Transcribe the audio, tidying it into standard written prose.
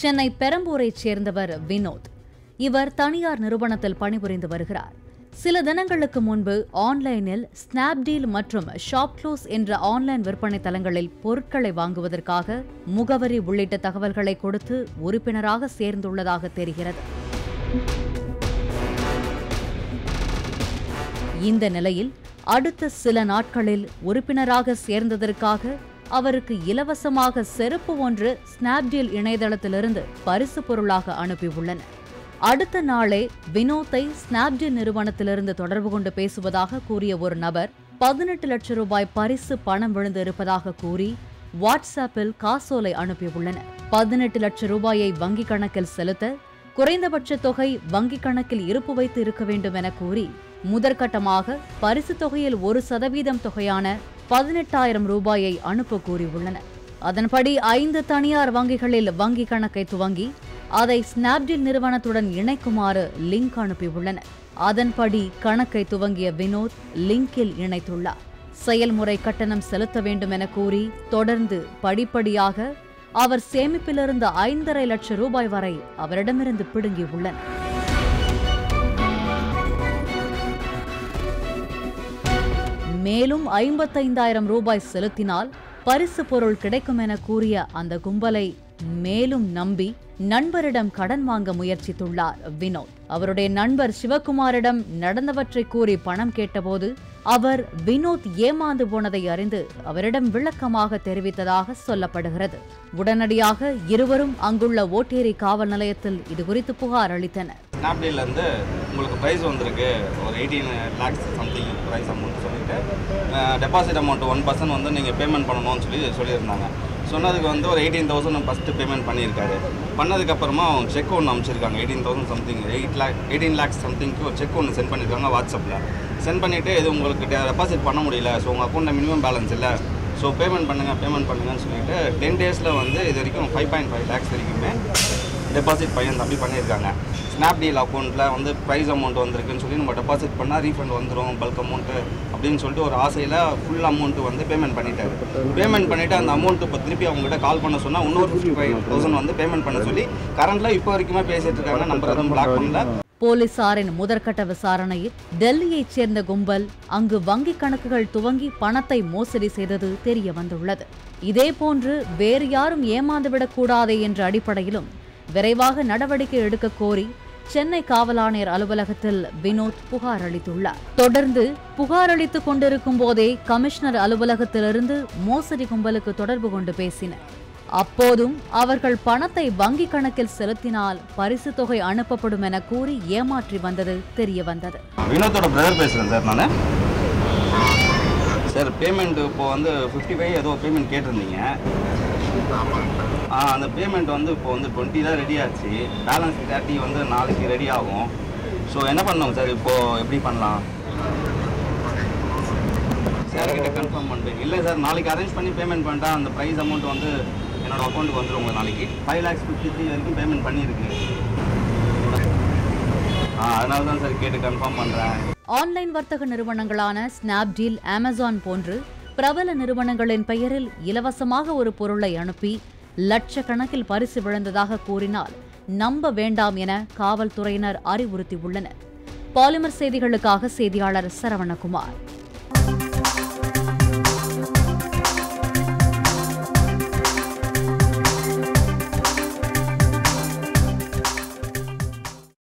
சென்னை பெரம்பூரைச் சேர்ந்தவர் வினோத். இவர் தனியார் நிறுவனத்தில் பணிபுரிந்து வருகிறார். சில தினங்களுக்கு முன்பு ஆன்லைனில் ஸ்னாப்டீல் மற்றும் ஷாப்க்ளோஸ் என்ற ஆன்லைன் விற்பனை தளங்களில் பொருட்களை வாங்குவதற்காக முகவரி உள்ளிட்ட தகவல்களை கொடுத்து உறுப்பினராக சேர்ந்துள்ளதாக தெரிகிறது. இந்த நிலையில் அடுத்த சில நாட்களில் உறுப்பினராக சேர்ந்ததற்காக அவருக்கு இலவசமாக செருப்பு ஒன்று ஸ்னாப்டீல் இணையதளத்திலிருந்து பரிசு பொருளாக அனுப்பியுள்ளனர். அடுத்த நாளே வினோத்தை ஸ்னாப்டீல் நிறுவனத்திலிருந்து தொடர்பு கொண்டு பேசுவதாக கூறிய ஒரு நபர் 18 லட்சம் ரூபாய் பரிசு பணம் விழுந்து இருப்பதாக கூறி வாட்ஸ்அப்பில் காசோலை அனுப்பியுள்ளனர். 18 லட்சம் ரூபாயை வங்கிக் கணக்கில் செலுத்த குறைந்தபட்ச தொகை வங்கிக் கணக்கில் இருப்பு வைத்து இருக்க வேண்டும் என கூறி முதற்கட்டமாக பரிசு தொகையில் 1% தொகையான 18,000 ரூபாயை அனுப்ப கூறியுள்ளனர். அதன்படி 5 தனியார் வங்கிகளில் வங்கிக் கணக்கை துவங்கி அதை ஸ்னாப்டீல் நிறுவனத்துடன் இணைக்குமாறு லிங்க் அனுப்பியுள்ளனர். அதன்படி கணக்கை துவங்கிய வினோத் லிங்கில் இணைத்துள்ளார். செயல்முறை கட்டணம் செலுத்த வேண்டும் என கூறி தொடர்ந்து படிப்படியாக அவர் சேமிப்பிலிருந்த 5,5 லட்சம் ரூபாய் வரை அவரிடமிருந்து பிடுங்கியுள்ளனர். மேலும் 55,000 ரூபாய் செலுத்தினால் பரிசு பொருள் கிடைக்கும் என கூறிய அந்த கும்பலை மேலும் நம்பி நண்பரிடம் கடன் வாங்க முயற்சித்துள்ளார் வினோத். அவருடைய நண்பர் சிவகுமாரிடம் நடந்தவற்றை கூறி பணம் கேட்டபோது அவர் வினோத் ஏமாந்து போனதை அறிந்து அவரிடம் விளக்கமாக தெரிவித்ததாக சொல்லப்படுகிறது. உடனடியாக இருவரும் அங்குள்ள ஓட்டேரி காவல் நிலையத்தில் இதுகுறித்து புகார் அளித்தனர். ஸ்னாப்டீல் வந்து உங்களுக்கு ப்ரைஸ் வந்திருக்கு, ஒரு 18 lakhs சம்திங் ப்ரைஸ் அமௌண்ட் சொல்லிட்டு டெபாசிட் அமௌண்ட் 1% வந்து நீங்கள் பேமெண்ட் பண்ணணும்னு சொல்லியிருந்தாங்க. சொன்னதுக்கு வந்து ஒரு 18,000 ஃபஸ்ட்டு பேமெண்ட் பண்ணியிருக்காரு. பண்ணதுக்கப்புறமா அவங்க செக் ஒன்று அனுப்பிச்சிருக்காங்க. 18,000 சம்திங் 18 lakhs சம்திங்க்கு ஒரு செக் ஒன்று சென்ட் பண்ணியிருக்காங்க வாட்ஸ்அப்பில். சென்ட் பண்ணிவிட்டு இது உங்களுக்கு டெபாசிட் பண்ண முடியல, ஸோ உங்கள் அக்கௌண்ட்டில் மினிமம் பேலன்ஸ் இல்லை, ஸோ பேமெண்ட் பண்ணுங்கன்னு சொல்லிட்டு 10 daysல வந்து இது வரைக்கும் 5.5 lakhs வரைக்குமே டெபாசிட் பையன் தம்பி பண்ணியிருக்காங்க. ஸ்னாப்டீல் அக்கௌண்ட்டில் வந்து ப்ரைஸ் அமௌண்ட் வந்திருக்குன்னு சொல்லி நம்ம டெபாசிட் பண்ணால் ரீஃபண்ட் வந்துடும் பல்க் அமௌண்ட்டு அப்படின்னு சொல்லிட்டு ஒரு ஆசையில் ஃபுல் அமௌண்ட்டு வந்து பேமெண்ட் பண்ணிட்டாரு. பேமெண்ட் பண்ணிவிட்டு அந்த அமௌண்ட்டு இப்போ திருப்பி அவங்ககிட்ட கால் பண்ண சொன்னால் இன்னொரு 55,000 வந்து பேமெண்ட் பண்ண சொல்லி கரண்டில் இப்போ வரைக்குமே பேசிட்டு இருக்காங்க. நம்பர் எதுவும் பிளாக் பண்ணல. போலீசாரின் முதற்கட்ட விசாரணையில் டெல்லியைச் சேர்ந்த கும்பல் அங்கு வங்கிக் கணக்குகள் துவங்கி பணத்தை மோசடி செய்தது தெரிய வந்துள்ளது. இதேபோன்று வேறு யாரும் ஏமாந்துவிடக்கூடாதே என்ற அடிப்படையிலும் விரைவாக நடவடிக்கை எடுக்க கோரி சென்னை காவல் ஆணையர் அலுவலகத்தில் வினோத் புகார் அளித்துள்ளார். தொடர்ந்து புகார் அளித்துக் கொண்டிருக்கும் போதே கமிஷனர் அலுவலகத்திலிருந்து மோசடி கும்பலுக்கு தொடர்பு கொண்டு பேசினர். அப்போதும் அவர்கள் பணத்தை வங்கிக் கணக்கில் செலுத்தினால் பரிசு தொகை அனுப்பப்படும் என கூறி ஏமாற்றி வந்தது தெரிய வந்தது. வினோத்தோட பிரதர் பேசுறேன் சார். நான் சார் பேமெண்ட் இப்போ வந்து 55 ஏதோ பேமெண்ட் கேட்டிருந்தீங்க. அந்த பேமெண்ட் வந்து இப்போ வந்து 20 தான் ரெடி ஆச்சு. பேலன்ஸ் 30 வந்து நாளைக்கு ரெடி ஆகும். ஸோ என்ன பண்ணோம் சார், இப்போது எப்படி பண்ணலாம் சார் கிட்ட கன்ஃபார்ம் பண்ணிட்டு? இல்லை சார், நாளைக்கு அரேஞ்ச் பண்ணி பேமெண்ட் பண்ணிட்டா அந்த ப்ரைஸ் அமௌண்ட் வந்து என்னோடய அக்கௌண்ட்டுக்கு வந்துடும். உங்களுக்கு நாளைக்கு 5,53,000 வரைக்கும் பேமெண்ட் பண்ணியிருக்கு. அதனால தான் சார் கேட்டு கன்ஃபார்ம் பண்ணுறேன். ஆன்லைன் வர்த்தக நிறுவனங்களான ஸ்னாப்டீல், அமேசான் போன்று பிரபல நிறுவனங்களின் பெயரில் இலவசமாக ஒரு பொருளை அனுப்பி லட்சக்கணக்கில் பரிசு விழுந்ததாக கூறினால் நம்ப வேண்டாம் என காவல்துறையினர் அறிவுறுத்தியுள்ளனர். பாலிமர் செய்திகளுக்காக செய்தியாளர் சரவணகுமார்.